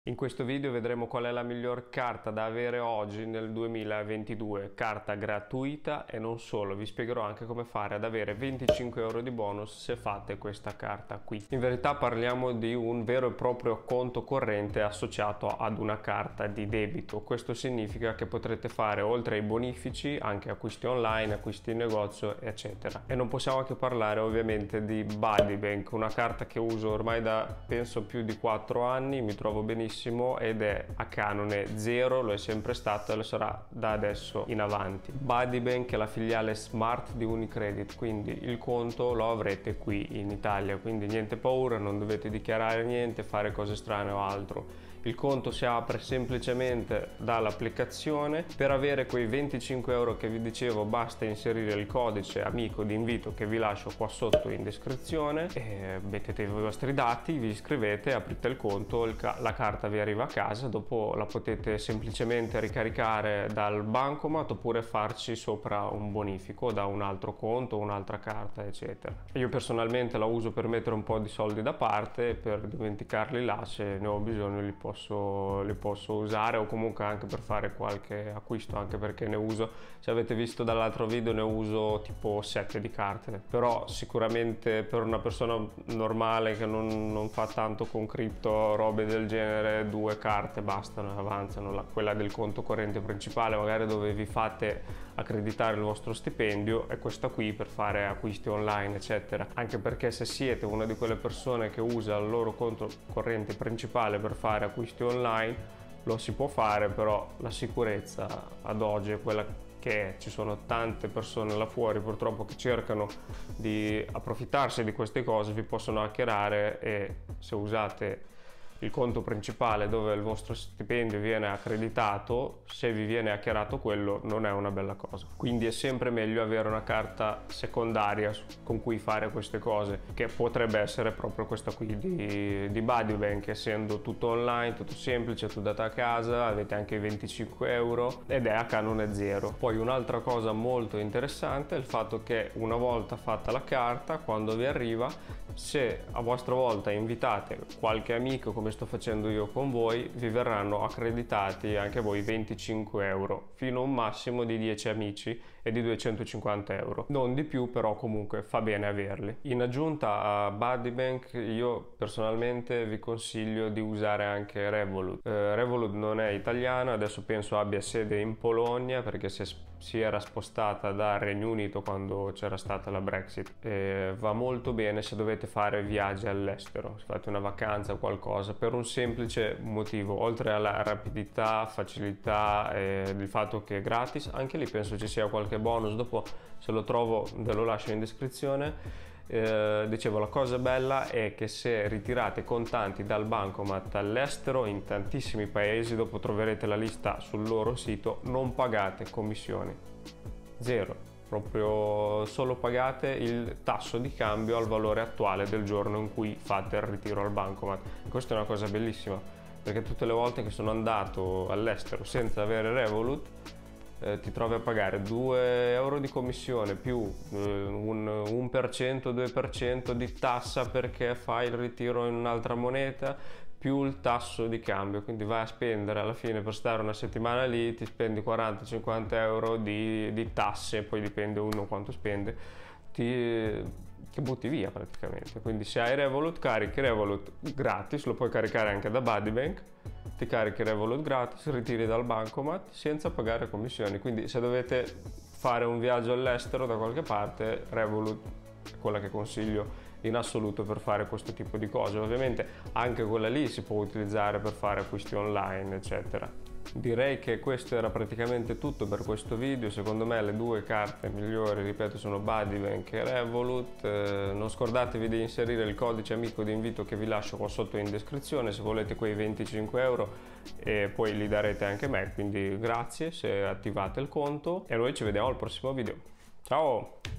In questo video vedremo qual è la miglior carta da avere oggi nel 2022, carta gratuita e non solo, vi spiegherò anche come fare ad avere 25 euro di bonus se fate questa carta qui. In verità parliamo di un vero e proprio conto corrente associato ad una carta di debito. Questo significa che potrete fare oltre ai bonifici anche acquisti online, acquisti in negozio eccetera. E non possiamo anche parlare ovviamente di Buddybank, una carta che uso ormai da penso più di 4 anni, mi trovo benissimo ed è a canone zero, lo è sempre stato e lo sarà da adesso in avanti. Buddybank è la filiale smart di Unicredit, quindi il conto lo avrete qui in Italia, quindi niente paura, non dovete dichiarare niente, fare cose strane o altro. Il conto si apre semplicemente dall'applicazione. Per avere quei 25 euro che vi dicevo basta inserire il codice amico di invito che vi lascio qua sotto in descrizione, e mettete i vostri dati, vi iscrivete, aprite il conto, la carta vi arriva a casa, dopo la potete semplicemente ricaricare dal bancomat oppure farci sopra un bonifico da un altro conto, un'altra carta eccetera. Io personalmente la uso per mettere un po' di soldi da parte, per dimenticarli là, se ne ho bisogno li posso usare, o comunque anche per fare qualche acquisto, anche perché ne uso, se avete visto dall'altro video, ne uso tipo 7 di carte, però sicuramente per una persona normale che non fa tanto con cripto, robe del genere, 2 carte bastano e avanzano. Quella del conto corrente principale, magari dove vi fate accreditare il vostro stipendio, e questa qui per fare acquisti online eccetera, anche perché se siete una di quelle persone che usa il loro conto corrente principale per fare acquisti online, lo si può fare, però la sicurezza ad oggi è quella che è. Ci sono tante persone là fuori purtroppo che cercano di approfittarsi di queste cose, vi possono hackerare, e se usate il conto principale dove il vostro stipendio viene accreditato, se vi viene hackerato quello non è una bella cosa. Quindi è sempre meglio avere una carta secondaria con cui fare queste cose, che potrebbe essere proprio questa qui di Buddybank, essendo tutto online, tutto semplice, tutto dato a casa, avete anche i 25 euro ed è a canone zero. Poi un'altra cosa molto interessante è il fatto che una volta fatta la carta, quando vi arriva, se a vostra volta invitate qualche amico come sto facendo io con voi, vi verranno accreditati anche voi 25 euro fino a un massimo di 10 amici e di 250 euro, non di più, però comunque fa bene averli. In aggiunta a Buddybank io personalmente vi consiglio di usare anche Revolut. Revolut non è italiana, adesso penso abbia sede in Polonia perché si era spostata dal Regno Unito quando c'era stata la Brexit, e va molto bene se dovete fare viaggi all'estero, se fate una vacanza o qualcosa, per un semplice motivo: oltre alla rapidità, facilità e il fatto che è gratis, anche lì penso ci sia qualche bonus, dopo se lo trovo ve lo lascio in descrizione. Dicevo, la cosa bella è che se ritirate contanti dal bancomat all'estero, in tantissimi paesi, dopo troverete la lista sul loro sito, non pagate commissioni, zero, proprio solo pagate il tasso di cambio al valore attuale del giorno in cui fate il ritiro al bancomat. Questa è una cosa bellissima, perché tutte le volte che sono andato all'estero senza avere Revolut, ti trovi a pagare 2 euro di commissione più un 1%, 2% di tassa perché fai il ritiro in un'altra moneta, più il tasso di cambio, quindi vai a spendere alla fine, per stare una settimana lì ti spendi 40-50 euro di tasse, poi dipende uno quanto spende, che butti via praticamente. Quindi se hai Revolut, carichi Revolut gratis, lo puoi caricare anche da Buddybank, ti carichi Revolut gratis, ritiri dal bancomat senza pagare commissioni. Quindi se dovete fare un viaggio all'estero da qualche parte, Revolut è quella che consiglio in assoluto per fare questo tipo di cose. Ovviamente anche quella lì si può utilizzare per fare acquisti online eccetera. Direi che questo era praticamente tutto per questo video. Secondo me le due carte migliori, ripeto, sono Buddybank e Revolut. Non scordatevi di inserire il codice amico di invito che vi lascio qua sotto in descrizione se volete quei 25 euro, e poi li darete anche a me, quindi grazie se attivate il conto, e noi ci vediamo al prossimo video. Ciao!